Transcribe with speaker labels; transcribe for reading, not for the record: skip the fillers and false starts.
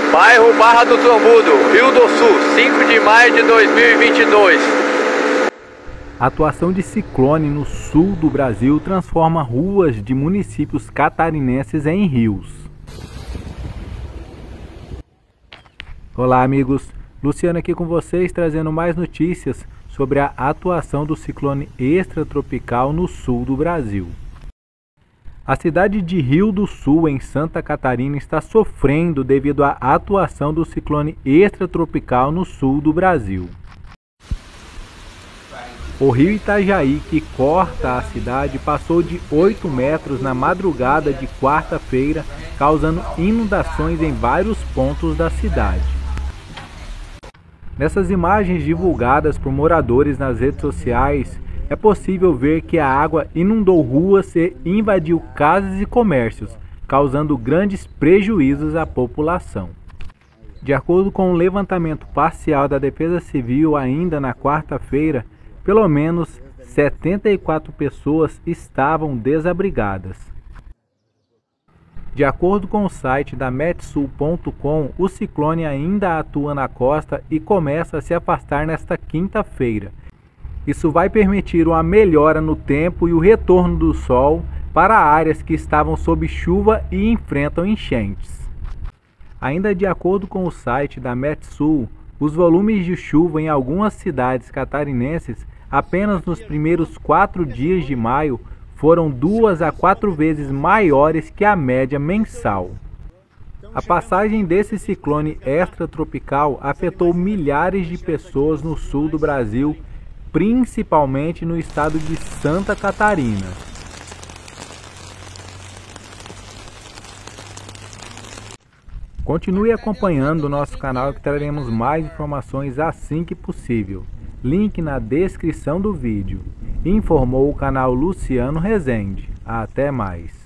Speaker 1: Bairro Barra do Trombudo, Rio do Sul, 5 de maio de 2022.
Speaker 2: A atuação de ciclone no sul do Brasil transforma ruas de municípios catarinenses em rios. Olá amigos, Luciano aqui com vocês trazendo mais notícias sobre a atuação do ciclone extratropical no sul do Brasil. A cidade de Rio do Sul, em Santa Catarina, está sofrendo devido à atuação do ciclone extratropical no sul do Brasil. O rio Itajaí, que corta a cidade, passou de 8 metros na madrugada de quarta-feira, causando inundações em vários pontos da cidade. Nessas imagens divulgadas por moradores nas redes sociais, é possível ver que a água inundou ruas e invadiu casas e comércios, causando grandes prejuízos à população. De acordo com o levantamento parcial da Defesa Civil, ainda na quarta-feira, pelo menos 74 pessoas estavam desabrigadas. De acordo com o site da metsul.com, o ciclone ainda atua na costa e começa a se afastar nesta quinta-feira. Isso vai permitir uma melhora no tempo e o retorno do sol para áreas que estavam sob chuva e enfrentam enchentes. Ainda de acordo com o site da Metsul, os volumes de chuva em algumas cidades catarinenses apenas nos primeiros 4 dias de maio foram 2 a 4 vezes maiores que a média mensal. A passagem desse ciclone extratropical afetou milhares de pessoas no sul do Brasil, principalmente no estado de Santa Catarina. Continue acompanhando o nosso canal que traremos mais informações assim que possível. Link na descrição do vídeo. Informou o canal Luciano Rezende. Até mais.